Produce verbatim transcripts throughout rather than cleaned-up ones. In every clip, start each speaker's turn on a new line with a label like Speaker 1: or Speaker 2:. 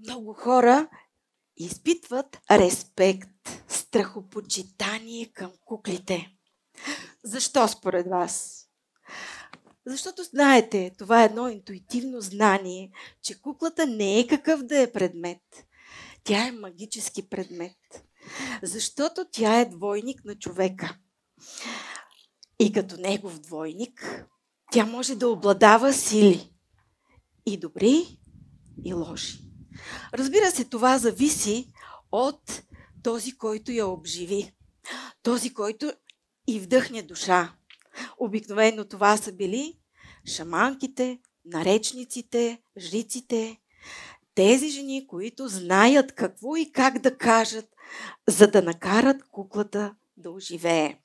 Speaker 1: много хора изпитват респект, страхопочитание към куклите. Защо според вас? Защото знаете, това е едно интуитивно знание, че куклата не е какъв да е предмет. Тя е магически предмет. Защото тя е двойник на човека. И като негов двойник, тя може да обладава сили. И добри, и лоши. Разбира се, това зависи от този, който я обживи. Този, който и вдъхне душа. Обикновено това са били шаманките, наречниците, жриците. Тези жени, които знаят какво и как да кажат, за да накарат куклата да оживее.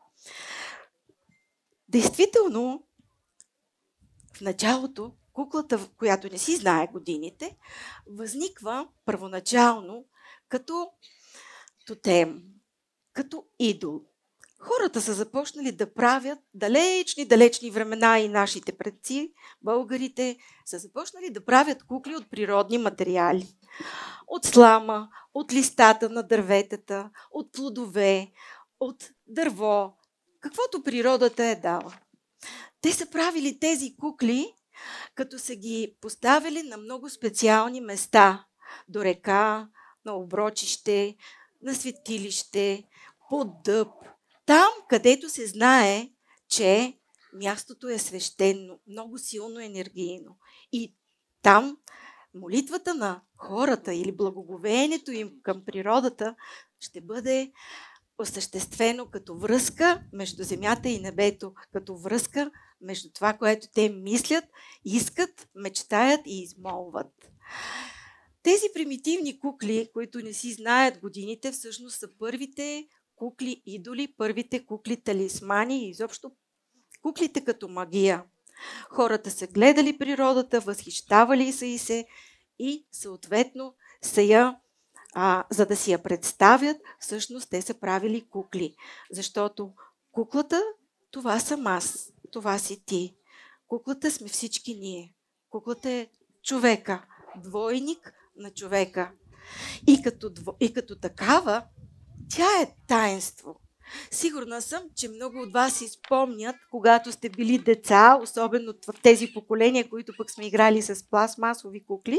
Speaker 1: Действително, в началото куклата, която не си знае годините, възниква първоначално като тотем, като идол. Хората са започнали да правят далечни, далечни времена и нашите предци, българите, са започнали да правят кукли от природни материали. От слама, от листата на дърветата, от плодове, от дърво, каквото природата е дала. Те са правили тези кукли, като са ги поставили на много специални места. До река, на оброчище, на светилище, под дъб. Там, където се знае, че мястото е свещено, много силно енергийно. И там молитвата на хората или благоговеенето им към природата ще бъде осъществено като връзка между земята и небето, като връзка между това, което те мислят, искат, мечтаят и измолват. Тези примитивни кукли, които не си знаят годините, всъщност са първите кукли идоли, първите кукли талисмани и изобщо куклите като магия. Хората са гледали природата, възхищавали са и се и съответно са я, а, за да си я представят, всъщност те са правили кукли. Защото куклата, това съм аз, това си ти. Куклата сме всички ние. Куклата е човека, двойник на човека. И като, и като такава, тя е таинство. Сигурна съм, че много от вас си спомнят, когато сте били деца, особено в тези поколения, които пък сме играли с пластмасови кукли,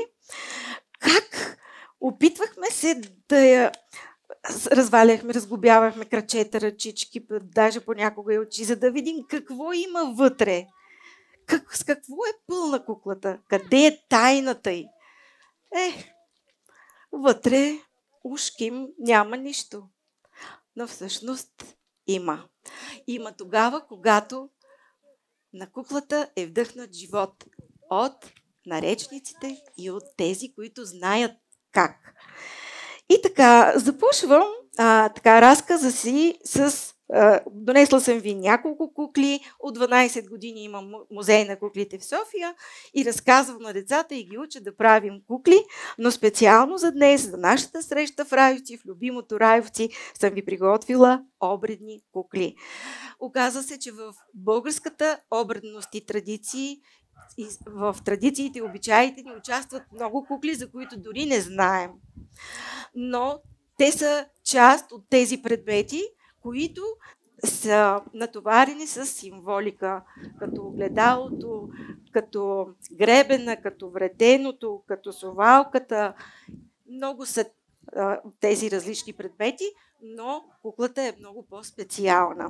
Speaker 1: как опитвахме се да я разваляхме, разглобявахме крачета, ръчички, даже понякога и очи, за да видим какво има вътре. Как, с какво е пълна куклата? Къде е тайната й? Е, вътре ушким няма нищо. Но всъщност има. Има тогава, когато на куклата е вдъхнат живот от наречниците и от тези, които знаят как. И така, започвам а, така, разказа си с... А, донесла съм ви няколко кукли. От дванайсет години имам музей на куклите в София и разказвам на децата и ги уча да правим кукли, но специално за днес, за нашата среща в Райовци, в любимото Райовци, съм ви приготвила обредни кукли. Оказва се, че в българската обредност и традиции, в традициите и обичаите ни участват много кукли, за които дори не знаем. Но те са част от тези предмети, които са натоварени с символика, като огледалото, като гребена, като вреденото, като совалката. Много са а, тези различни предмети, но куклата е много по-специална.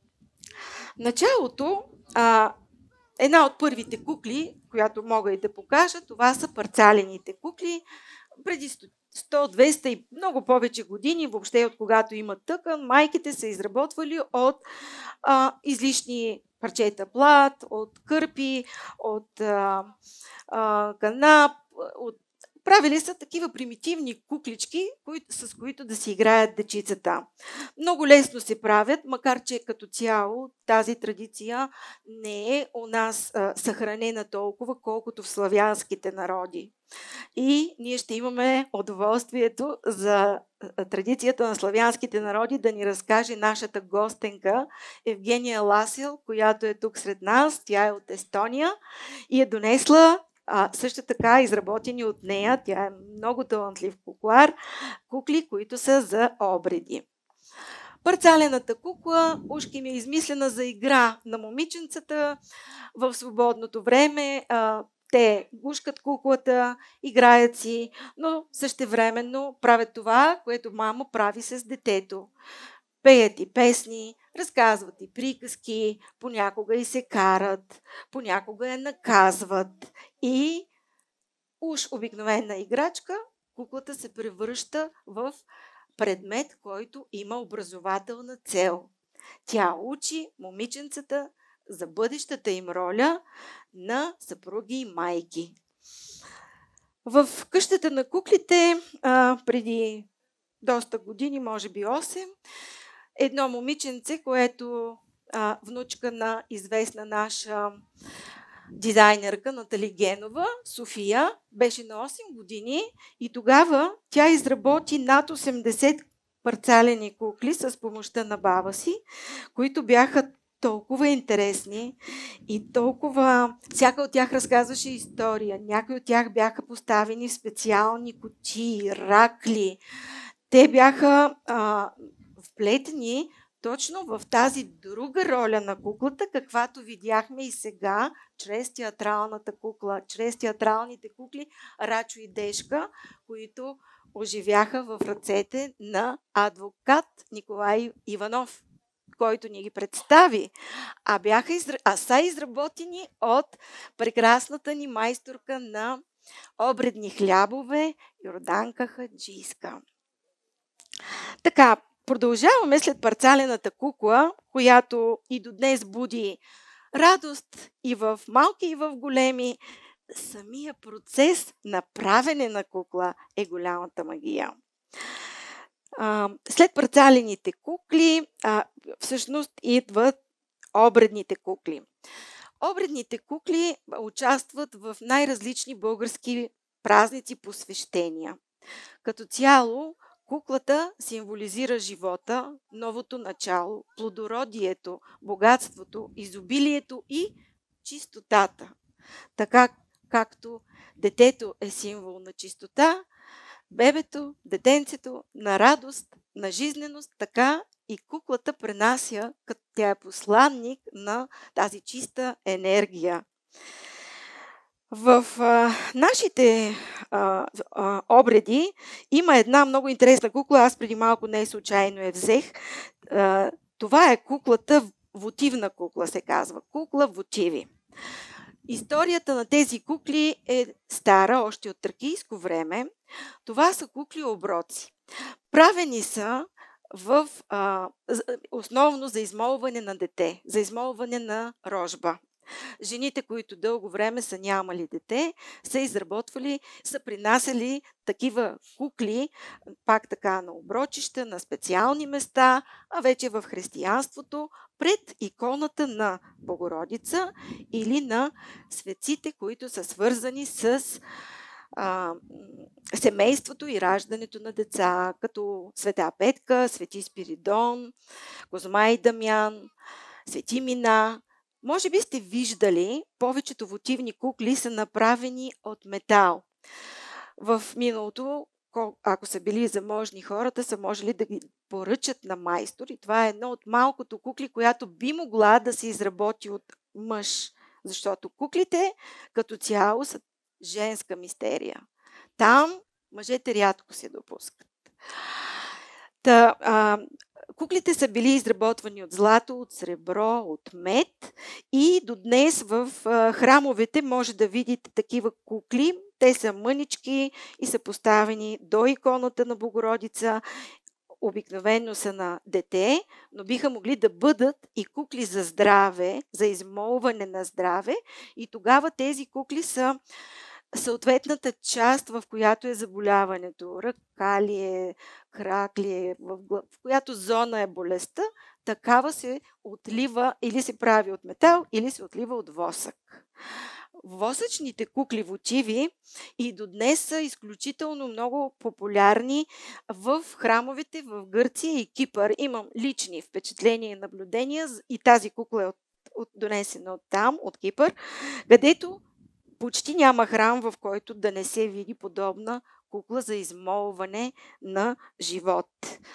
Speaker 1: Началото, а, една от първите кукли, която мога и да покажа, това са парцалените кукли. Преди сто, двеста и много повече години, въобще от когато има тъкан, майките са изработвали от а, излишни парчета плат, от кърпи, от а, а, канап, от... правили са такива примитивни куклички, кои, с които да си играят дечицата. Много лесно се правят, макар че като цяло тази традиция не е у нас а, съхранена толкова, колкото в славянските народи. И ние ще имаме удоволствието за традицията на славянските народи да ни разкаже нашата гостенка Евгения Ласил, която е тук сред нас. Тя е от Естония и е донесла а, също така изработени от нея, тя е много талантлив куклар, кукли, които са за обреди. Парцалената кукла ушки ми е измислена за игра на момиченцата в свободното време. А, те гушкат куклата, играят си, но същевременно правят това, което мама прави с детето. Пеят и песни, разказват и приказки, понякога и се карат, понякога я наказват и уж обикновена играчка, куклата се превръща в предмет, който има образователна цел. Тя учи момиченцата за бъдещата им роля на съпруги и майки. В къщата на куклите а, преди доста години, може би осем, едно момиченце, което а, внучка на известна наша дизайнерка Натали Генова, София, беше на осем години и тогава тя изработи над осемдесет парцалени кукли с помощта на баба си, които бяха толкова интересни и толкова... Всяка от тях разказваше история. Някои от тях бяха поставени в специални кутии, ракли. Те бяха а, вплетени точно в тази друга роля на куклата, каквато видяхме и сега, чрез театралната кукла, чрез театралните кукли Рачо и Дешка, които оживяха в ръцете на адвокат Николай Иванов, който ни ги представи, а, бяха изра... а са изработени от прекрасната ни майсторка на обредни хлябове Йорданка Хаджийска. Така, продължаваме след парцалената кукла, която и до днес буди радост и в малки, и в големи. Самия процес на правене на кукла е голямата магия. А, след парцалените кукли, а, всъщност идват обредните кукли. Обредните кукли участват в най-различни български празници, посвещения. Като цяло, куклата символизира живота, новото начало, плодородието, богатството, изобилието и чистотата. Така както детето е символ на чистота, бебето, детенцето на радост, на жизненост, така и куклата пренася, като тя е посланник на тази чиста енергия. В а, нашите а, а, обреди има една много интересна кукла, аз преди малко не случайно я взех. А, това е куклата, вотивна кукла се казва, кукла вотиви. Историята на тези кукли е стара, още от тракийско време. Това са кукли-оброци. Правени са в, а, основно за измолване на дете, за измолване на рожба. Жените, които дълго време са нямали дете, са изработвали, са принасяли такива кукли, пак така на оброчища, на специални места, а вече в християнството пред иконата на Богородица или на светците, които са свързани с а, семейството и раждането на деца, като Света Петка, Свети Спиридон, Козма и Дамян, Свети Мина. Може би сте виждали, повечето вотивни кукли са направени от метал. В миналото, ако са били заможни хората, са можели да ги поръчат на майстор и това е едно от малкото кукли, която би могла да се изработи от мъж, защото куклите като цяло са женска мистерия. Там мъжете рядко се допускат. Та, а, куклите са били изработвани от злато, от сребро, от мед и до днес в а, храмовете може да видите такива кукли. Те са мънички и са поставени до иконата на Богородица. Обикновено са на дете, но биха могли да бъдат и кукли за здраве, за измолване на здраве. И тогава тези кукли са съответната част, в която е заболяването. Ръка ли е, крак ли е, в, глав... в която зона е болестта, такава се отлива или се прави от метал, или се отлива от восък. Восъчните кукли вотиви и до днес са изключително много популярни в храмовете в Гърция и Кипър. Имам лични впечатления и наблюдения и тази кукла е от, от, донесена от там, от Кипър, където почти няма храм, в който да не се види подобна кукла за измолване на живот.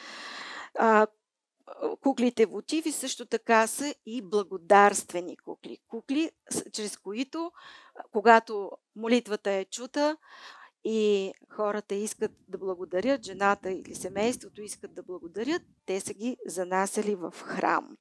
Speaker 1: А, куклите вотиви също така са и благодарствени кукли. Кукли, чрез които, когато молитвата е чута и хората искат да благодарят, жената или семейството искат да благодарят, те са ги занасяли в храм.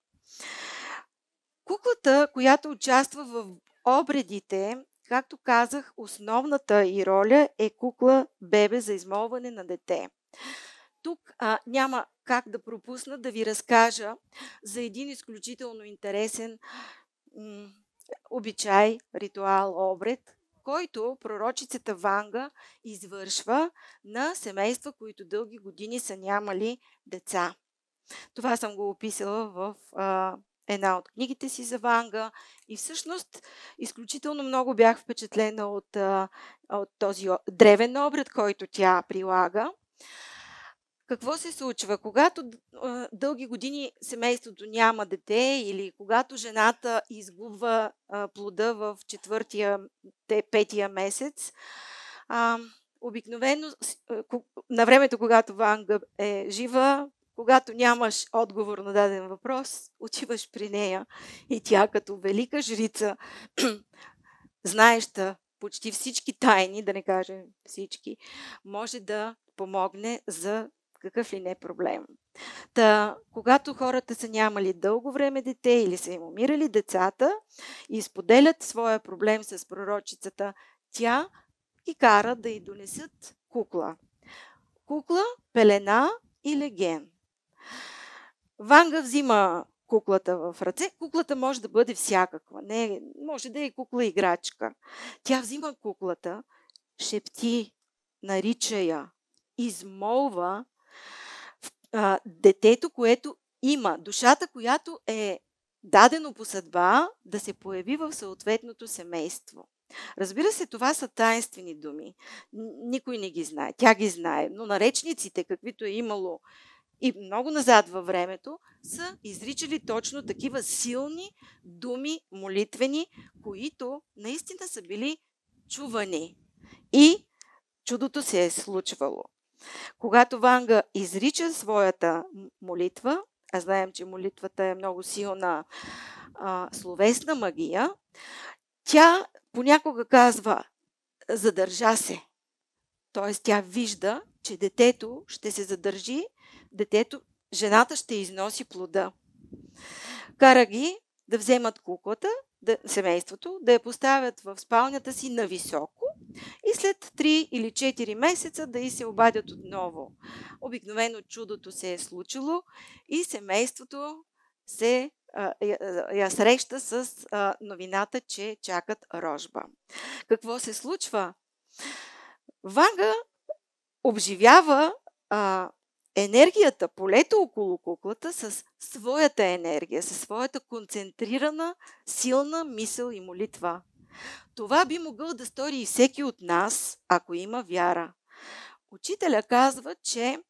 Speaker 1: Куклата, която участва в обредите, както казах, основната й роля е кукла бебе за измолване на дете. Тук а, няма как да пропусна да ви разкажа за един изключително интересен м- обичай, ритуал, обред, който пророчицата Ванга извършва на семейства, които дълги години са нямали деца. Това съм го описала в а, една от книгите си за Ванга и всъщност изключително много бях впечатлена от, а, от този древен обред, който тя прилага. Какво се случва? Когато а, дълги години семейството няма дете или когато жената изгубва а, плода в четвъртия, те, петия месец, а, обикновено на времето, когато Ванга е жива, когато нямаш отговор на даден въпрос, отиваш при нея и тя като велика жрица, знаеща почти всички тайни, да не кажем всички, може да помогне за какъв ли не проблем. Та, когато хората са нямали дълго време дете или са им умирали децата и споделят своя проблем с пророчицата, тя ги кара да й донесат кукла. Кукла, пелена и леген. Ванга взима куклата в ръце. Куклата може да бъде всякаква. Не, може да е кукла играчка. Тя взима куклата, шепти, нарича я, измолва а, детето, което има, душата, която е дадено по съдба да се появи в съответното семейство. Разбира се, това са таинствени думи. Никой не ги знае. Тя ги знае. Но наречниците, каквито е имало и много назад във времето, са изричали точно такива силни думи, молитвени, които наистина са били чувани. И чудото се е случвало. Когато Ванга изрича своята молитва, а знаем, че молитвата е много силна а, словесна магия, тя понякога казва задържа се. Тоест тя вижда, че детето ще се задържи, детето, жената ще износи плода. Кара ги да вземат куклата, да, семейството, да я поставят в спалнята си нависоко и след три или четири месеца да й се обадят отново. Обикновено чудото се е случило и семейството се а, я, я среща с а, новината, че чакат рожба. Какво се случва? Ванга обживява а, енергията, полето около куклата с своята енергия, със своята концентрирана, силна мисъл и молитва. Това би могъл да стори и всеки от нас, ако има вяра. Учителя казва, че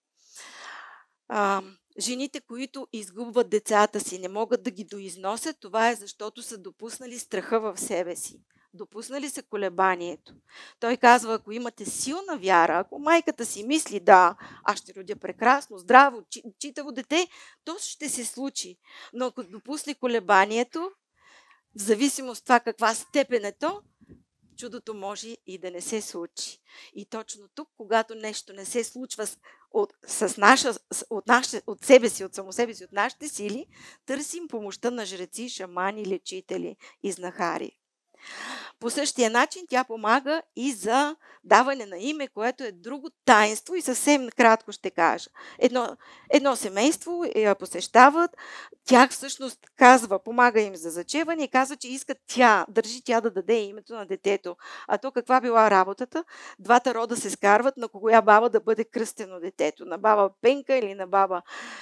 Speaker 1: а, жените, които изгубват децата си, не могат да ги доизносят, това е защото са допуснали страха в себе си. Допуснали са колебанието. Той казва, ако имате силна вяра, ако майката си мисли, да, аз ще родя прекрасно, здраво, читаво дете, то ще се случи. Но ако допусне колебанието, в зависимост от това каква степен е то, чудото може и да не се случи. И точно тук, когато нещо не се случва с, от, с наша, от, наша, от себе си, от само себе си, от нашите сили, търсим помощта на жреци, шамани, лечители и знахари. По същия начин тя помага и за даване на име, което е друго таинство и съвсем кратко ще кажа. Едно, едно семейство я посещават, тя всъщност казва, помага им за зачеване и казва, че иска тя, държи тя да даде името на детето. А то каква била работата? Двата рода се скарват на коя баба да бъде кръстено детето. На баба Пенка или на баба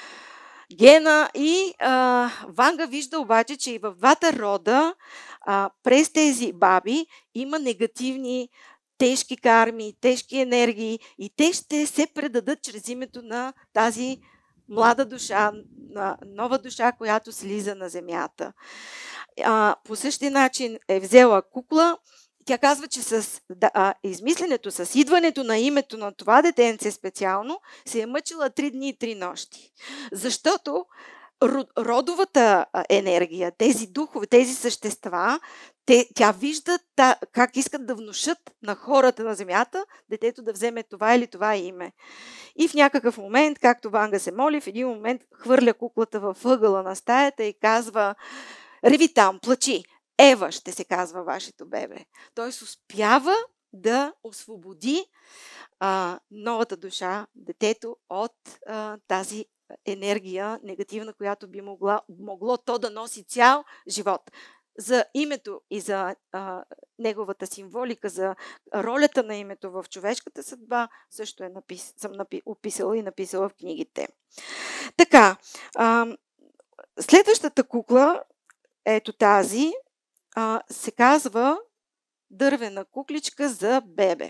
Speaker 1: Гена. И а, Ванга вижда обаче, че и в двата рода а, през тези баби има негативни, тежки карми, тежки енергии и те ще се предадат чрез името на тази млада душа, на нова душа, която слиза на земята. А, по същия начин е взела кукла, тя казва, че с да, а, измисленето, с идването на името на това детенце специално, се е мъчила три дни и три нощи. Защото родовата енергия, тези духове, тези същества, те, тя вижда та, как искат да внушат на хората на земята детето да вземе това или това име. И в някакъв момент, както Ванга се моли, в един момент хвърля куклата във ъгъла на стаята и казва: реви там, плачи, Ева ще се казва вашето бебе. Тоест успява да освободи а, новата душа, детето, от а, тази енергия негативна, която би могла, могло то да носи цял живот. За името и за а, неговата символика, за ролята на името в човешката съдба, също е напис... съм напи... описала и написала в книгите. Така, а, следващата кукла, ето тази, а, се казва дървена кукличка за бебе.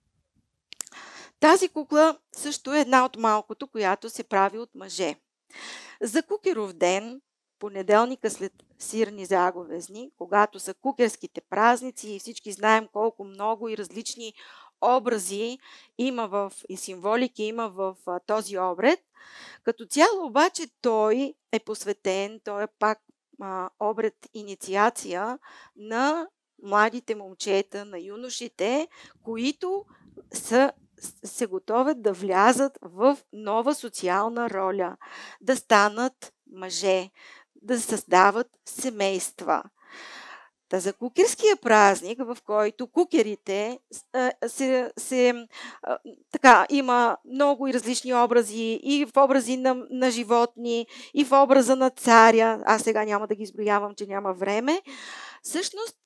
Speaker 1: Тази кукла също е една от малкото, която се прави от мъже. За Кукеров ден, понеделника след сирни заговезни, когато са кукерските празници и всички знаем колко много и различни образи има в, и символики има в а, този обред, като цяло обаче той е посветен, той е пак а, обред инициация на младите момчета, на юношите, които са се готовят да влязат в нова социална роля, да станат мъже, да създават семейства. Та за кукерския празник, в който кукерите се, се, така, има много и различни образи, и в образи на, на животни, и в образа на царя, аз сега няма да ги изброявам, че няма време, всъщност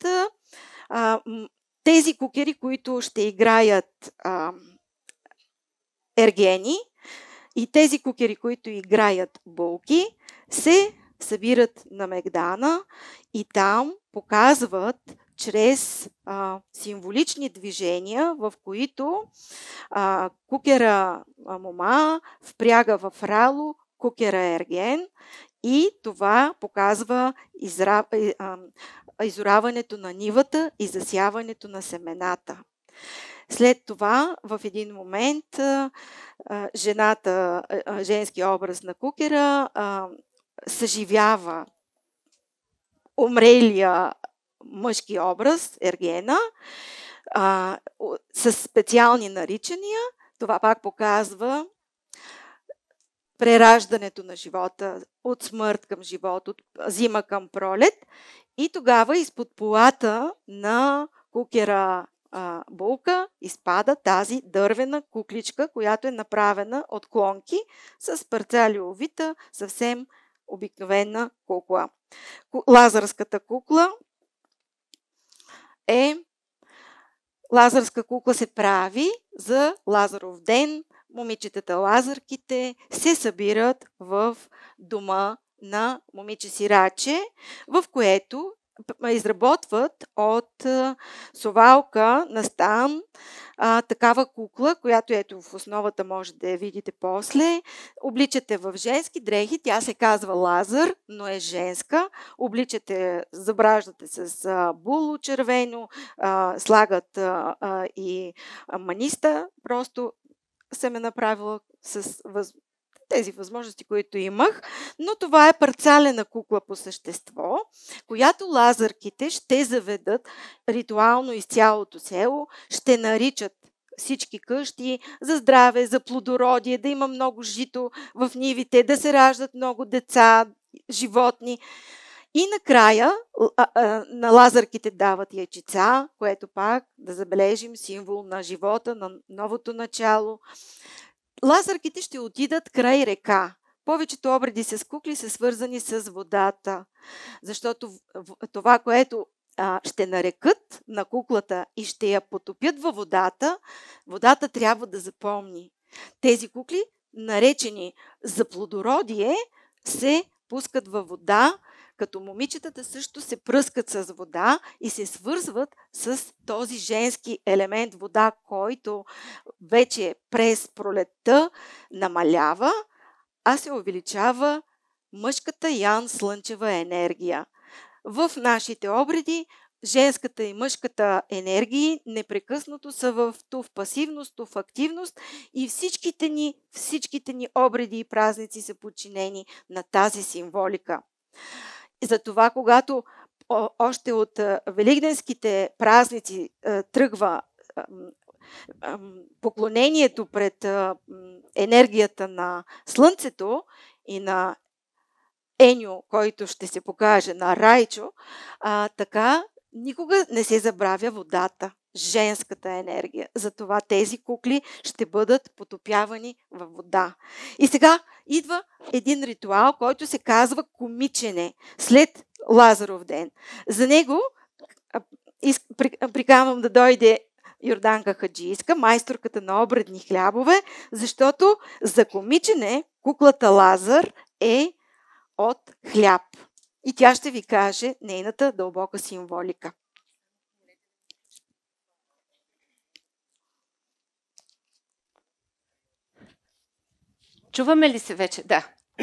Speaker 1: тези кукери, които ще играят а, ергени, и тези кукери, които играят булки, се събират на Мегдана и там показват чрез а, символични движения, в които а, кукера а, мома впряга в рало кукера ерген и това показва изра... а, изораването на нивата и засяването на семената. След това, в един момент, жената, женски образ на кукера съживява умрелия мъжки образ, ергена, с специални наричания. Това пак показва прераждането на живота, от смърт към живот, от зима към пролет. И тогава изпод полата на кукера а, булка изпада тази дървена кукличка, която е направена от клонки с парцалиовита, съвсем обикновена кукла. Лазарската кукла е Лазарска кукла се прави за Лазаров ден. Момичетата лазарките се събират в дома на момиче сираче, в което изработват от совалка на стан а, такава кукла, която ето в основата може да я видите после. Обличате в женски дрехи, тя се казва Лазар, но е женска. Обличате, забраждате с а, було червено, а, слагат а, а, и а, маниста, просто съм е направила с въз... тези възможности, които имах, но това е парцалена кукла по същество, която лазарките ще заведат ритуално из цялото село, ще наричат всички къщи за здраве, за плодородие, да има много жито в нивите, да се раждат много деца, животни. И накрая а, а, на лазарките дават яйчица, което пак да забележим символ на живота, на новото начало. Лазарките ще отидат край река. Повечето обреди с кукли са свързани с водата, защото това, което а, ще нарекат на куклата и ще я потопят във водата, водата трябва да запомни. Тези кукли, наречени за плодородие, се пускат във вода, като момичетата също се пръскат с вода и се свързват с този женски елемент вода, който вече през пролетта намалява, а се увеличава мъжката ян слънчева енергия. В нашите обреди женската и мъжката енергии непрекъснато са в ту в пасивност, ту в активност и всичките ни, всичките ни обреди и празници са подчинени на тази символика. И затова, когато о, още от а, великденските празници а, тръгва а, а, поклонението пред а, енергията на Слънцето и на Еньо, който ще се покаже на Райчо, а, така никога не се забравя водата, женската енергия. Затова тези кукли ще бъдат потопявани във вода. И сега идва един ритуал, който се казва комичене след Лазаров ден. За него приканвам да дойде Йорданка Хаджийска, майсторката на обредни хлябове, защото за комичене куклата Лазар е от хляб. И тя ще ви каже нейната дълбока символика.
Speaker 2: Чуваме ли се вече? Да.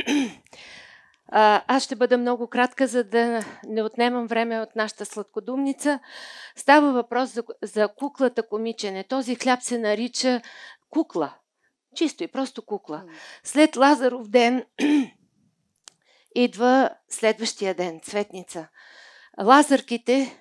Speaker 2: Аз ще бъда много кратка, за да не отнемам време от нашата сладкодумница. Става въпрос за, за куклата комичене. Този хляб се нарича кукла. Чисто и просто кукла. След Лазаров ден идва следващия ден, Цветница. Лазарките,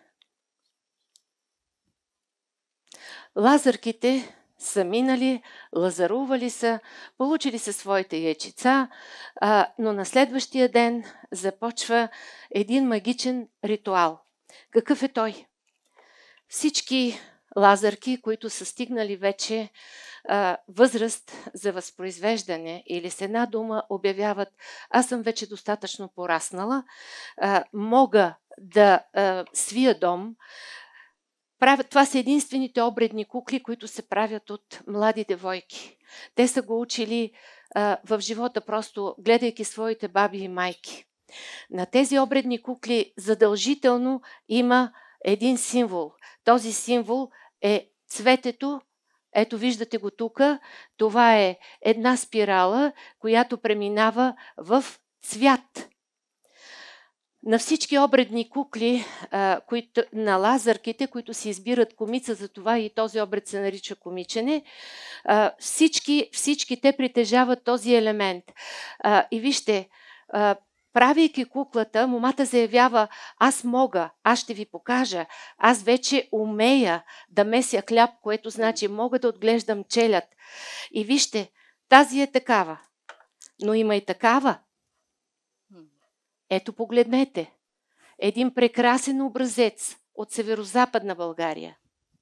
Speaker 2: Лазарките са минали, лазарували са, получили са своите яйчица, а, но на следващия ден започва един магичен ритуал. Какъв е той? Всички лазарки, които са стигнали вече а, възраст за възпроизвеждане или с една дума обявяват: аз съм вече достатъчно пораснала, а, мога да а, свия дом. Правят, това са единствените обредни кукли, които се правят от млади девойки. Те са го учили а, в живота, просто гледайки своите баби и майки. На тези обредни кукли задължително има един символ. Този символ е цветето. Ето, виждате го тук. Това е една спирала, която преминава в цвят. На всички обредни кукли, а, които, на лазарките, които си избират комица, за това и този обред се нарича комичене, а, всички, всички те притежават този елемент. А, и вижте, а, правейки куклата, момата заявява: аз мога, аз ще ви покажа, аз вече умея да меся хляб, което значи мога да отглеждам челят. И вижте, тази е такава, но има и такава. Ето, погледнете. Един прекрасен образец от северозападна България.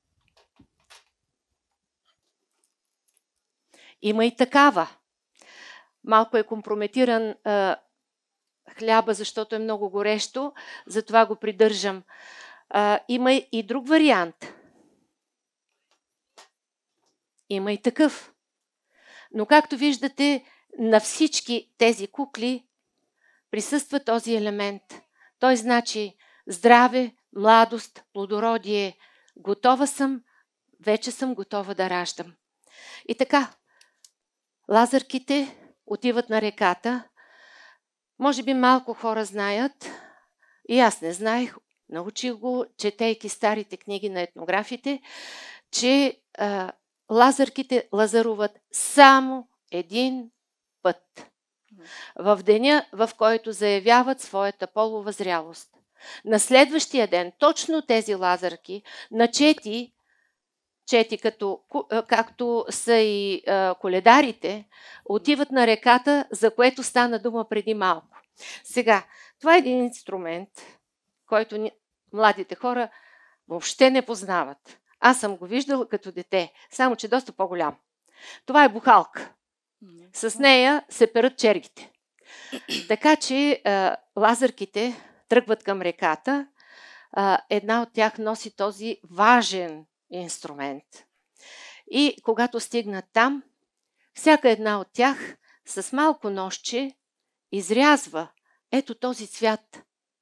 Speaker 2: Има и такава. Малко е компрометиран а, хляба, защото е много горещо, затова го придържам. А, има и друг вариант. Има и такъв. Но както виждате, на всички тези кукли присъства този елемент. Той значи здраве, младост, плодородие. Готова съм, вече съм готова да раждам. И така, лазарките отиват на реката. Може би малко хора знаят, и аз не знаех, научих го, четейки старите книги на етнографите, че а, лазарките лазаруват само един път. В деня, в който заявяват своята полова зрялост. На следващия ден, точно тези лазарки, на чети, чети като, както са и а, коледарите, отиват на реката, за което стана дума преди малко. Сега, това е един инструмент, който ни, младите хора въобще не познават. Аз съм го виждала като дете, само че доста по-голям. Това е бухалка. С нея се перат чергите. Така че а, лазарките тръгват към реката. А, една от тях носи този важен инструмент. И когато стигнат там, всяка една от тях с малко ножче изрязва ето този цвят.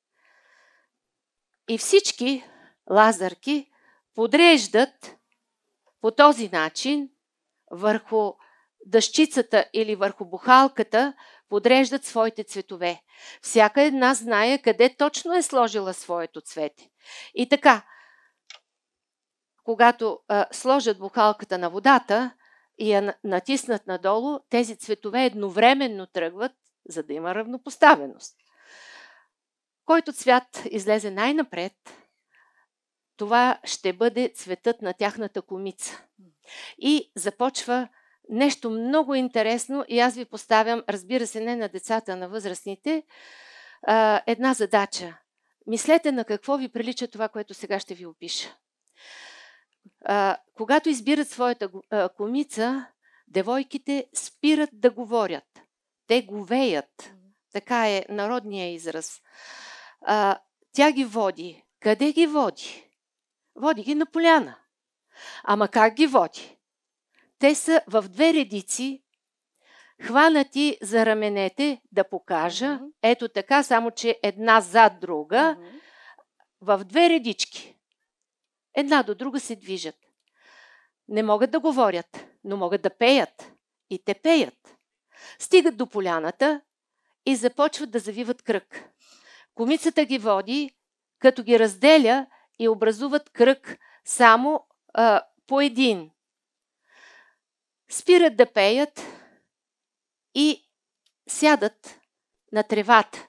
Speaker 2: И всички лазарки подреждат по този начин върху дъщицата или върху бухалката подреждат своите цветове. Всяка една знае къде точно е сложила своето цвете. И така, когато а, сложат бухалката на водата и я натиснат надолу, тези цветове едновременно тръгват, за да има равнопоставеност. Който цвят излезе най-напред, това ще бъде цветът на тяхната комица. И започва нещо много интересно и аз ви поставям, разбира се, не на децата, а на възрастните, една задача. Мислете на какво ви прилича това, което сега ще ви опиша. Когато избират своята комица, девойките спират да говорят. Те говеят. Така е народният израз. Тя ги води. Къде ги води? Води ги на поляна. Ама как ги води? Те са в две редици, хванати за раменете, да покажа. Mm-hmm. Ето така, само че една зад друга, mm-hmm. в две редички. Една до друга се движат. Не могат да говорят, но могат да пеят. И те пеят. Стигат до поляната и започват да завиват кръг. Комицата ги води, като ги разделя и образуват кръг само а, по един. Спират да пеят и сядат на тревата.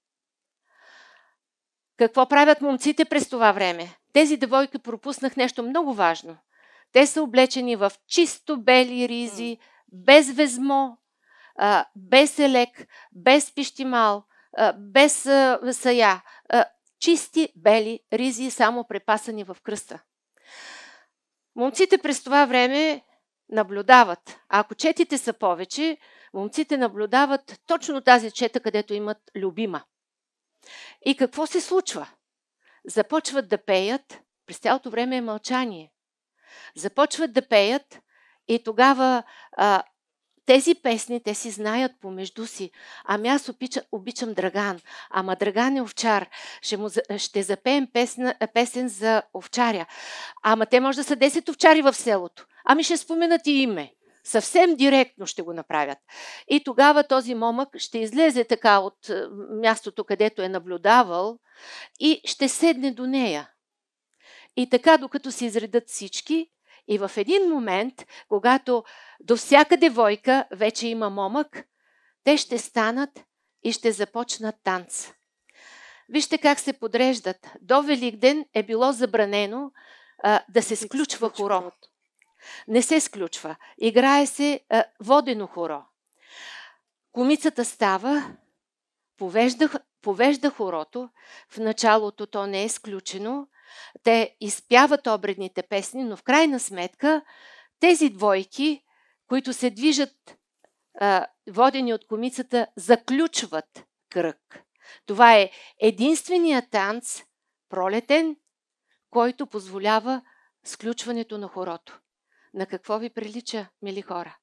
Speaker 2: Какво правят момците през това време? Тези девойки пропуснах нещо много важно. Те са облечени в чисто бели ризи, без везмо, а, без елек, без пищимал, а, без а, сая. А, чисти бели ризи, само препасани в кръста. Момците през това време наблюдават. А ако четите са повече, момците наблюдават точно тази чета, където имат любима. И какво се случва? Започват да пеят, през цялото време е мълчание. Започват да пеят и тогава а, тези песни, те си знаят помежду си. Ами аз обичам, обичам Драган, ама Драган е овчар. Ще, му, ще запеем песна, песен за овчаря. Ама те може да са десет овчари в селото. Ами ще споменат и име. Съвсем директно ще го направят. И тогава този момък ще излезе така от мястото, където е наблюдавал и ще седне до нея. И така, докато се изредат всички, и в един момент, когато до всяка девойка вече има момък, те ще станат и ще започнат танц. Вижте как се подреждат. До Великден е било забранено а, да се сключва хоро. Не се сключва. Играе се а, водено хоро. Комицата става, повежда, повежда хорото. В началото то не е сключено. Те изпяват обредните песни, но в крайна сметка тези двойки, които се движат а, водени от комицата, заключват кръг. Това е единственият танц, пролетен, който позволява сключването на хорото. На какво ви прилича, мили хора?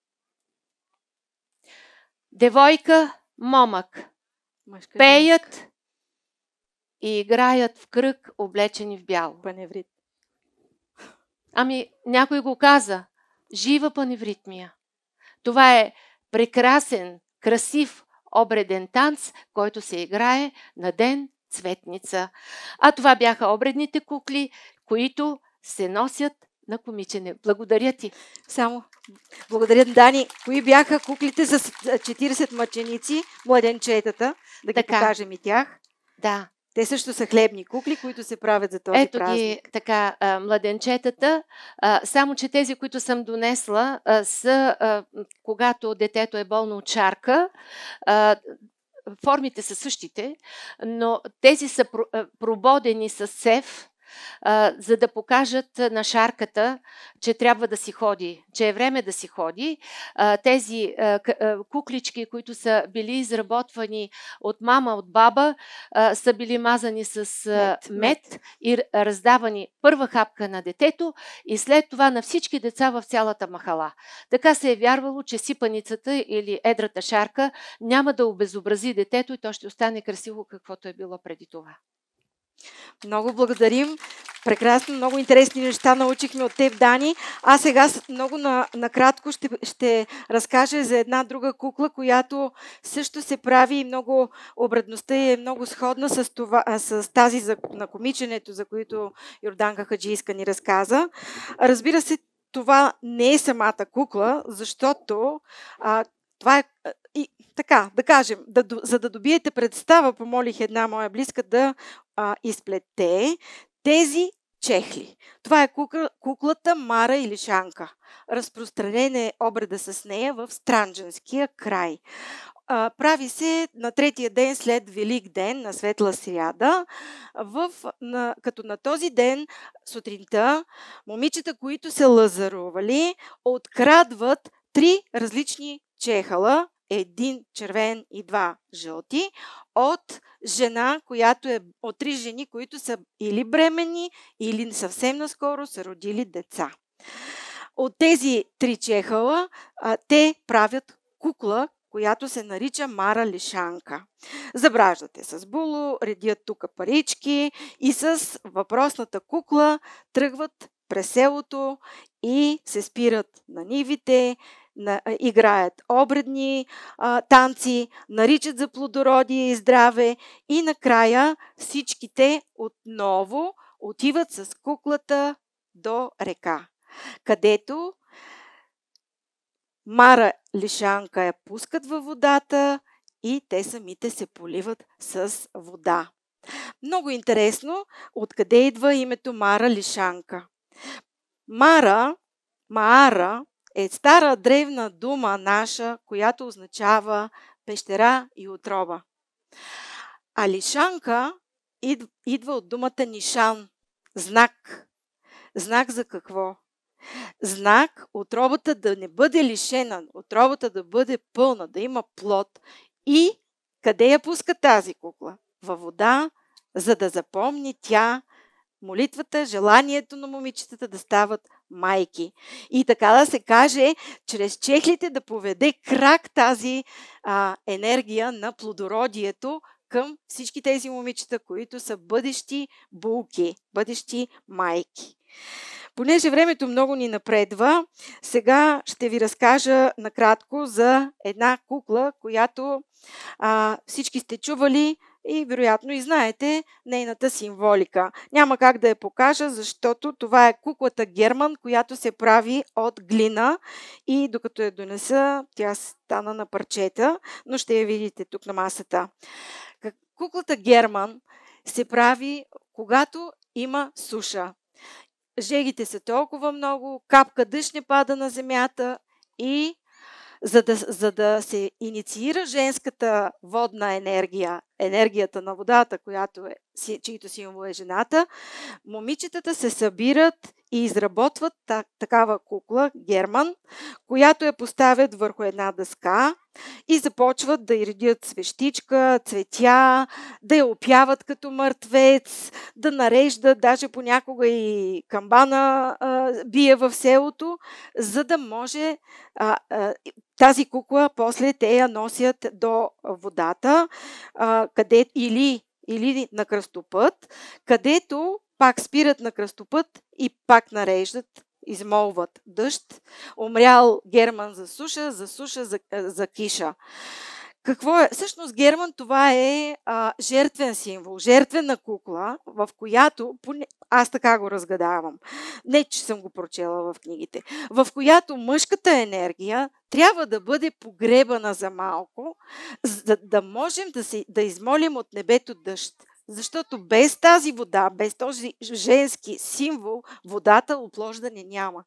Speaker 2: Девойка, момък. Мъжка пеят женска. И играят в кръг, облечени в бяло.
Speaker 1: Паневрит.
Speaker 2: Ами, някой го каза. Жива паневритмия. Това е прекрасен, красив, обреден танц, който се играе на ден Цветница. А това бяха обредните кукли, които се носят на комичене. Благодаря ти.
Speaker 1: Само благодаря, Дани. Кои бяха куклите с четиридесет мъченици, младенчетата? Да ги така покажем и тях.
Speaker 2: Да.
Speaker 1: Те също са хлебни кукли, които се правят за този
Speaker 2: Ето
Speaker 1: празник.
Speaker 2: Ето ги така а, младенчетата, а, само че тези, които съм донесла, а, са а, когато детето е болно от шарка. А, формите са същите, но тези са прободени с сев, а, за да покажат на шарката, че трябва да си ходи, че е време да си ходи. А, тези а, куклички, които са били изработвани от мама, от баба, а, са били мазани с а, мед, мед и раздавани първа хапка на детето и след това на всички деца в цялата махала. Така се е вярвало, че сипаницата или едрата шарка няма да обезобрази детето и то ще остане красиво, каквото е било преди това.
Speaker 1: Много благодарим. Прекрасно, много интересни неща научихме от теб, Дани. А сега много на, накратко ще, ще разкажа за една друга кукла, която също се прави и много обредността е много сходна с, това, с тази за, на комиченето, за които Йорданка Хаджийска ни разказа. Разбира се, това не е самата кукла, защото а, това е и така, да кажем, да, за да добиете представа, помолих една моя близка да а, изплете тези чехли. Това е кукла, куклата Мара Илишанка. Разпространен е обреда с нея в Странджанския край. А, прави се на третия ден след Велик ден, на Светла сряда, в, на, като на този ден сутринта момичета, които се лазарували, открадват три различни чехала, един червен и два жълти, от жена, която е от три жени, които са или бременни, или съвсем наскоро са родили деца. От тези три чехала а, те правят кукла, която се нарича Мара Лишанка. Забраждате с було, редят тук парички и с въпросната кукла тръгват през селото и се спират на нивите, на, играят обредни а, танци, наричат за плодородие и здраве и накрая всичките отново отиват с куклата до река, където Мара Лишанка я пускат във водата и те самите се поливат с вода. Много интересно откъде идва името Мара Лишанка. Мара, Маара, е стара древна дума наша, която означава пещера и отроба. А Лишанка идва от думата нишан, знак. Знак за какво? Знак отробата да не бъде лишена, отробата да бъде пълна, да има плод. И къде я пуска тази кукла? Във вода, за да запомни тя молитвата, желанието на момичетата да стават майки. И така да се каже, чрез чехлите да поведе крак тази а, енергия на плодородието към всички тези момичета, които са бъдещи булки, бъдещи майки. Понеже времето много ни напредва, сега ще ви разкажа накратко за една кукла, която а, всички сте чували и вероятно и знаете нейната символика. Няма как да я покажа, защото това е куклата Герман, която се прави от глина и докато я донеса, тя стана на парчета, но ще я видите тук на масата. Куклата Герман се прави, когато има суша. Жегите са толкова много, капка дъжд не пада на земята и за да, за да се инициира женската водна енергия, енергията на водата, която е, чието символ е жената, момичетата се събират и изработват та, такава кукла, Герман, която я поставят върху една дъска и започват да й редят свещичка, цветя, да я опяват като мъртвец, да нареждат, даже понякога и камбана а, бие в селото, за да може а, а, тази кукла после те я носят до водата, а, къде, или, или на кръстопът, където пак спират на кръстопът и пак нареждат, измолват дъжд. Умрял Герман за суша, за суша за, за киша. Какво е? Всъщност Герман това е а, жертвен символ, жертвена кукла, в която, аз така го разгадавам, не че съм го прочела в книгите, в която мъжката енергия трябва да бъде погребана за малко, за да можем да, се, да измолим от небето дъжд. Защото без тази вода, без този женски символ, водата оплождане няма.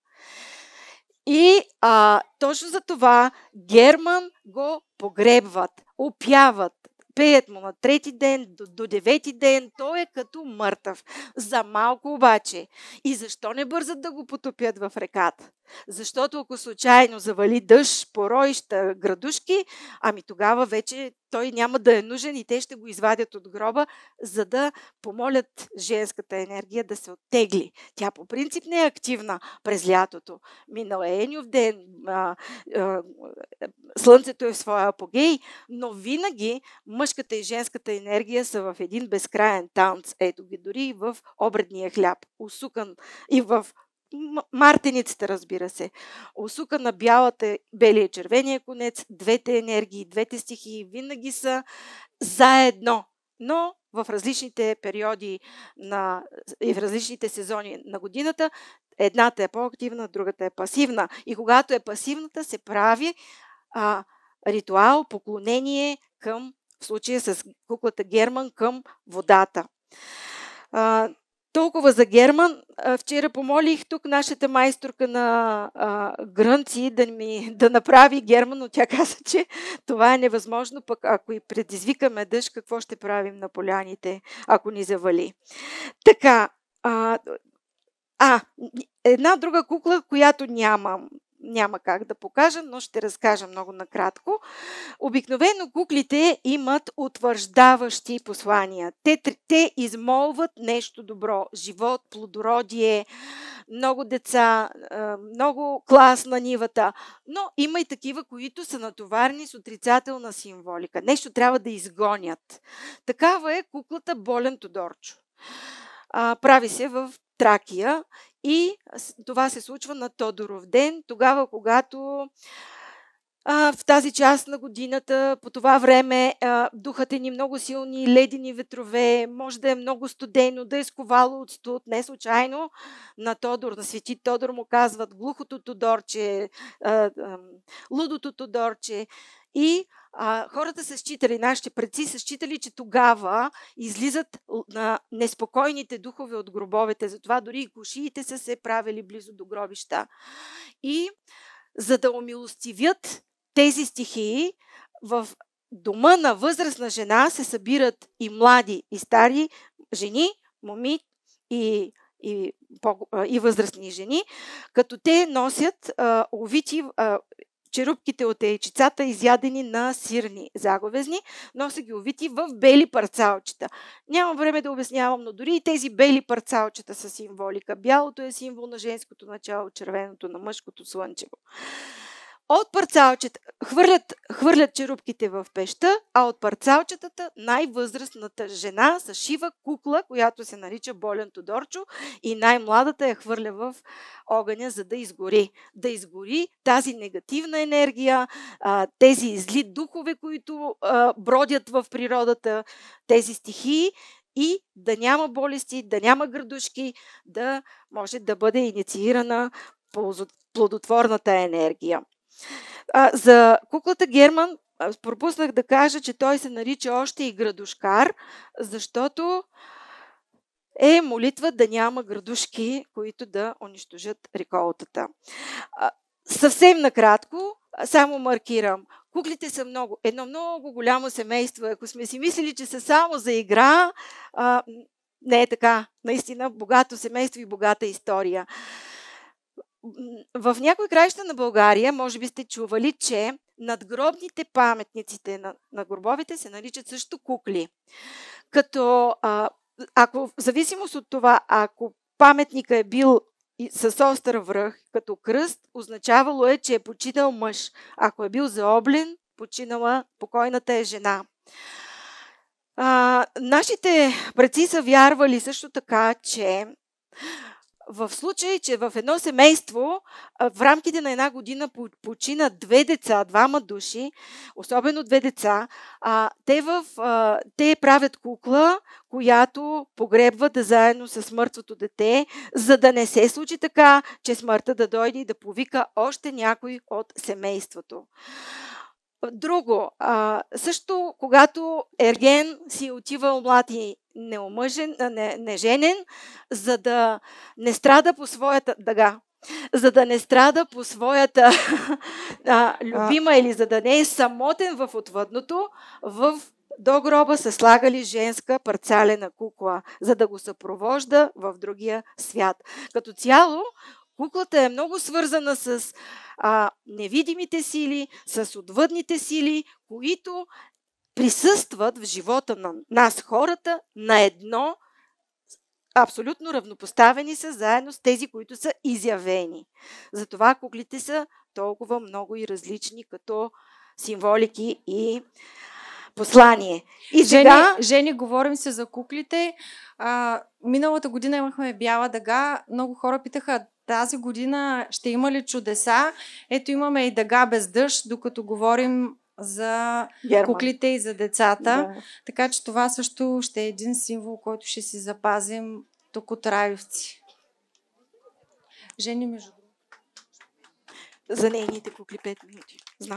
Speaker 1: И а, точно за това Герман го погребват, опяват, пеят му на трети ден, до, до девети ден, той е като мъртъв. За малко обаче. И защо не бързат да го потопят в реката? Защото ако случайно завали дъжд, поройща, градушки, ами тогава вече той няма да е нужен и те ще го извадят от гроба, за да помолят женската енергия да се оттегли. Тя по принцип не е активна през лятото. Минал е Еньов ден, а, а, слънцето е в своя апогей, но винаги мъжката и женската енергия са в един безкрайен танц. Ето ги дори и в обредния хляб, усукан и в мартеницата, разбира се. Усука на бялата, белия и червения конец, двете енергии, двете стихии винаги са заедно, но в различните периоди на, и в различните сезони на годината едната е по-активна, другата е пасивна. И когато е пасивната, се прави а, ритуал, поклонение към, в случая с куклата Герман, към водата. А, Толкова за Герман. Вчера помолих тук нашата майсторка на а, грънци да, ми, да направи Герман, но тя каза, че това е невъзможно, пък ако и предизвикаме дъжд, какво ще правим на поляните, ако ни завали. Така, а, а една друга кукла, която нямам. Няма как да покажа, но ще разкажа много накратко. Обикновено куклите имат утвърждаващи послания. Те, те измолват нещо добро. Живот, плодородие, много деца, много клас на нивата. Но има и такива, които са натоварени с отрицателна символика. Нещо трябва да изгонят. Такава е куклата Болен Тодорчо. Прави се в Тракия и това се случва на Тодоров ден, тогава когато а, в тази част на годината, по това време а, духът е ни много силни, ледени ветрове, може да е много студено, да е сковало от студ. Не случайно на Тодор, на свети Тодор му казват глухото Тодорче, а, а, лудото Тодорче. И а, хората са считали, нашите предци са считали, че тогава излизат на неспокойните духове от гробовете. Затова дори и кушиите са се правили близо до гробища. И за да умилостивят тези стихии, в дома на възрастна жена се събират и млади, и стари жени, моми и, и, и възрастни жени, като те носят а, увити а, черупките от яйчицата, изядени на сирни заговезни, нося ги увити в бели парцалчета. Нямам време да обяснявам, но дори и тези бели парцалчета са символика. Бялото е символ на женското начало, червеното на мъжкото слънчево. От парцалчета хвърлят, хвърлят черупките в пеща, а от парцалчетата най-възрастната жена са шива кукла, която се нарича Болен Тодорчо, и най-младата я хвърля в огъня, за да изгори. Да изгори тази негативна енергия, тези зли духове, които бродят в природата, тези стихии, и да няма болести, да няма градушки, да може да бъде инициирана плодотворната енергия. А, за куклата Герман пропуснах да кажа, че той се нарича още и градушкар, защото е молитва да няма градушки, които да унищожат реколтата. А, съвсем накратко, само маркирам. Куклите са много, едно много голямо семейство. Ако сме си мислили, че са само за игра, а, не е така. Наистина богато семейство и богата история. В някои краища на България, може би сте чували, че надгробните паметниците на, на гробовете се наричат също кукли. Като, а, ако, в зависимост от това, ако паметника е бил с остър връх, като кръст, означавало е, че е починал мъж. Ако е бил заоблен, починала покойната е жена. А, нашите предци са вярвали също така, че в случай, че в едно семейство в рамките на една година починат две деца, двама души, особено две деца, а, те, в, а, те правят кукла, която погребва да заедно с мъртвото дете, за да не се случи така, че смъртта да дойде и да повика още някой от семейството. Друго, а, също когато Ерген си отивал млад и неомъжен, не, неженен, за да не страда по своята дъга, за да не страда по своята а, любима а... или за да не е самотен в отвъдното, в до гроба са слагали женска парцалена кукла, за да го съпровожда в другия свят. Като цяло, куклата е много свързана с а, невидимите сили, с отвъдните сили, които присъстват в живота на нас хората на едно, абсолютно равнопоставени са заедно с тези, които са изявени. Затова куклите са толкова много и различни като символики и послание. И сега...
Speaker 3: Жени, Жени, говорим се за куклите. А, миналата година имахме Бяла дъга. Много хора питаха, тази година ще има ли чудеса? Ето имаме и дъга без дъжд, докато говорим за
Speaker 1: Герман.
Speaker 3: Куклите и за децата.
Speaker 1: Да.
Speaker 3: Така че това също ще е един символ, който ще си запазим тук от Райовци. Жени, между другото.
Speaker 1: За нейните кукли пет минути. Знам.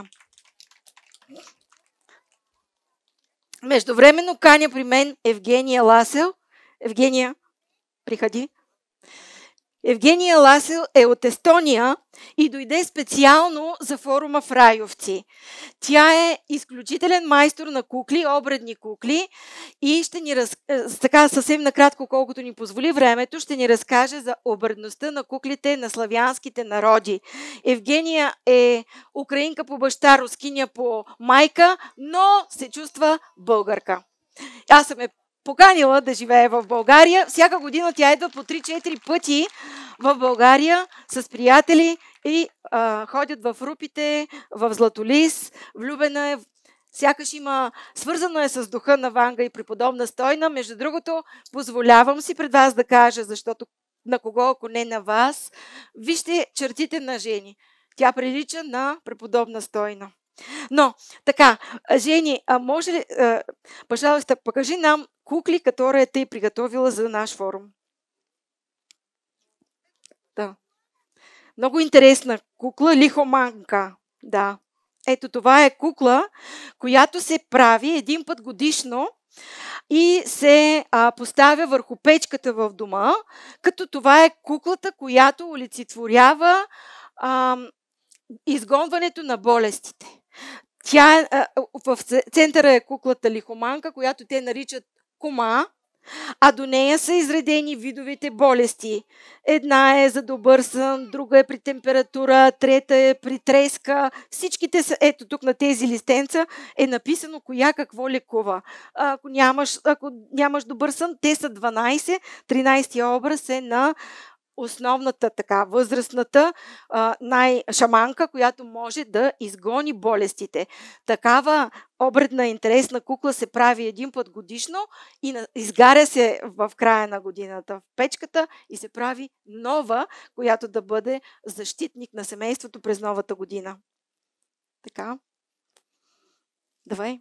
Speaker 1: Междувременно каня при мен Евгения Ласел. Евгения, приходи. Евгения Ласел е от Естония и дойде специално за форума в Райовци. Тя е изключителен майстор на кукли, обредни кукли и ще ни раз... така съвсем накратко, колкото ни позволи времето, ще ни разкаже за обредността на куклите на славянските народи. Евгения е украинка по баща, рускиня по майка, но се чувства българка. Аз съм е поканила да живее в България. Всяка година тя идва по три-четири пъти в България с приятели и а, ходят в Рупите, в Златолис, влюбена е, сякаш има, свързана е с духа на Ванга и преподобна Стойна. Между другото, позволявам си пред вас да кажа, защото на кого, ако не на вас, вижте чертите на Жени. Тя прилича на преподобна Стойна. Но, така, Жени, а може ли, а, пожалуйста, покажи нам кукли, которые ты приготовила за наш форум. Да. Много интересна кукла, лихоманка. Да. Ето това е кукла, която се прави един път годишно и се а, поставя върху печката в дома, като това е куклата, която олицетворява а, изгонването на болестите. Тя, а, в центъра е куклата лихоманка, която те наричат кома, а до нея са изредени видовете болести. Една е за добър сън, друга е при температура, трета е при треска. Всичките са, ето тук на тези листенца е написано коя какво лекува. Ако нямаш, ако нямаш добър сън, те са дванайсет. тринайсетия образ е на основната, така, възрастната а, най-шаманка, която може да изгони болестите. Такава обредна интересна кукла се прави един път годишно и на, изгаря се в края на годината в печката и се прави нова, която да бъде защитник на семейството през новата година. Така. Давай.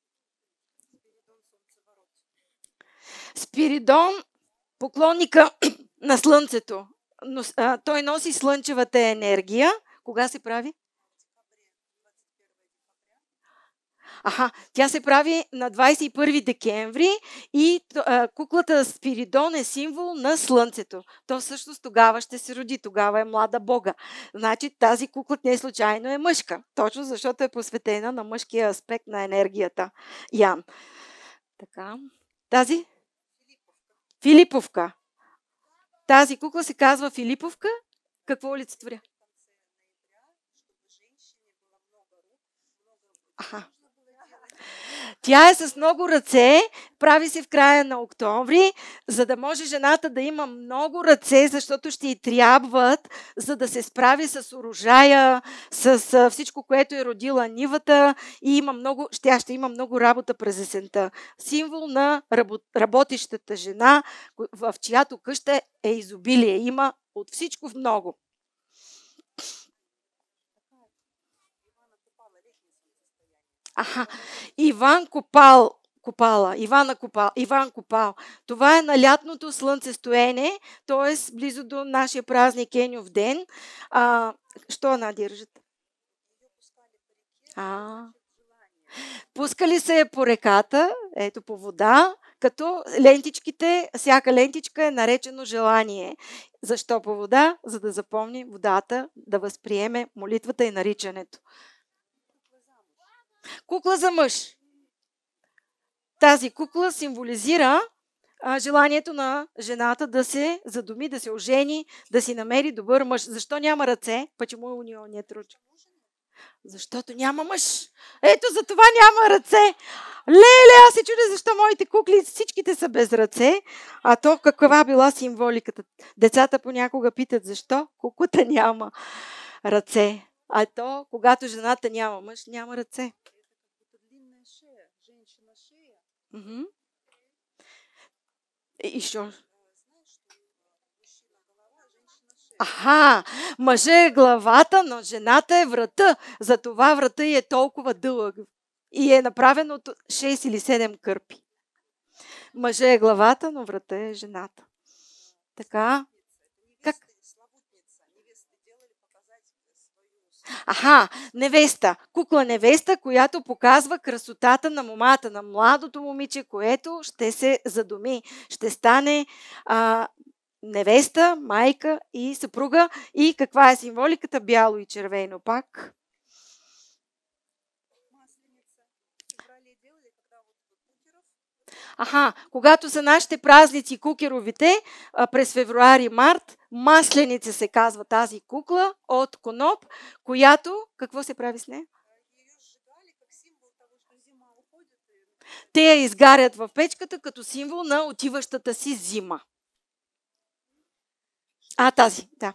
Speaker 1: Спиридон, поклонника на Слънцето. Но, а, той носи слънчевата енергия. Кога се прави? Аха, тя се прави на двайсет и първи декември и а, куклата Спиридон е символ на Слънцето. То всъщност тогава ще се роди, тогава е млада бога. Значи тази кукла не случайно е мъжка, точно защото е посветена на мъжкия аспект на енергията. Ян. Така. Тази? Филиповка. Тази кукла се казва Филиповка. Какво олицетворя? Аха. Тя е с много ръце, прави се в края на октомври, за да може жената да има много ръце, защото ще й трябват, за да се справи с урожая, с всичко, което е родила нивата и има много, ще, ще има много работа през есента. Символ на работещата жена, в чиято къща е изобилие. Има от всичко в много. Аха, Иван Копал, Копала, Ивана Копал, Иван Копал. Това е на лятното слънцестоене, т.е. близо до нашия празник Еньов ден. А, що надържат? А, пускали се е по реката, ето по вода, като лентичките, всяка лентичка е наречено желание. Защо по вода? За да запомни водата, да възприеме молитвата и наричането. Кукла за мъж. Тази кукла символизира а, желанието на жената да се задуми, да се ожени, да си намери добър мъж. Защо няма ръце? Почему у него нет ручек? Защото няма мъж. Ето за това няма ръце. Леле, аз се чудя защо моите кукли всичките са без ръце. А то каква била символиката? Децата понякога питат защо куклата няма ръце. А то, когато жената няма мъж, няма ръце. Мгм. И що? Аха, мъжа е главата, но жената е врата. Затова врата й е толкова дълъг. И е направен от шест или седем кърпи. Мъжа е главата, но врата е жената. Така. Как? Аха, невеста. Кукла невеста, която показва красотата на момата, на младото момиче, което ще се задуми. Ще стане а, невеста, майка и съпруга. И каква е символиката? Бяло и червено пак. Аха, когато са нашите празници кукеровите, през февруари-март, масленица се казва тази кукла от коноп, която, какво се прави с нея? Те я изгарят в печката като символ на отиващата си зима. А, тази, да.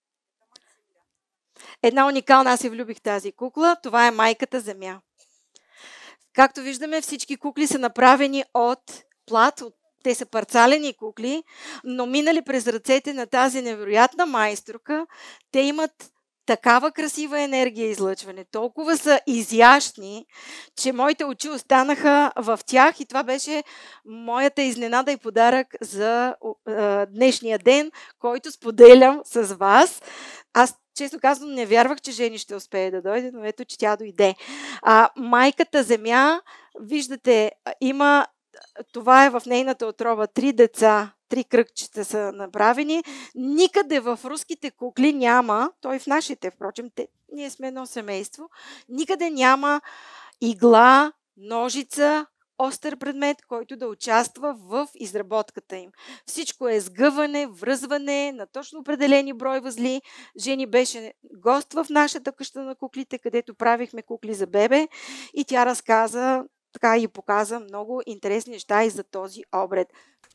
Speaker 1: Една уникална, аз се влюбих в тази кукла, това е майката земя. Както виждаме, всички кукли са направени от плат, от, те са парцалени кукли, но минали през ръцете на тази невероятна майсторка, те имат такава красива енергия и излъчване, толкова са изящни, че моите очи останаха в тях и това беше моята изненада и подарък за е, днешния ден, който споделям с вас. Аз често казвам, не вярвах, че Жени ще успее да дойде, но ето, че тя дойде. А, майката земя, виждате, има, това е в нейната отроба, три деца, три кръгчета са направени. Никъде в руските кукли няма, той в нашите, впрочем, те, ние сме едно семейство, никъде няма игла, ножица, остър предмет, който да участва в изработката им. Всичко е сгъване, връзване на точно определени брой възли. Жени беше гост в нашата къща на куклите, където правихме кукли за бебе и тя разказа, така и показа много интересни неща и за този обред.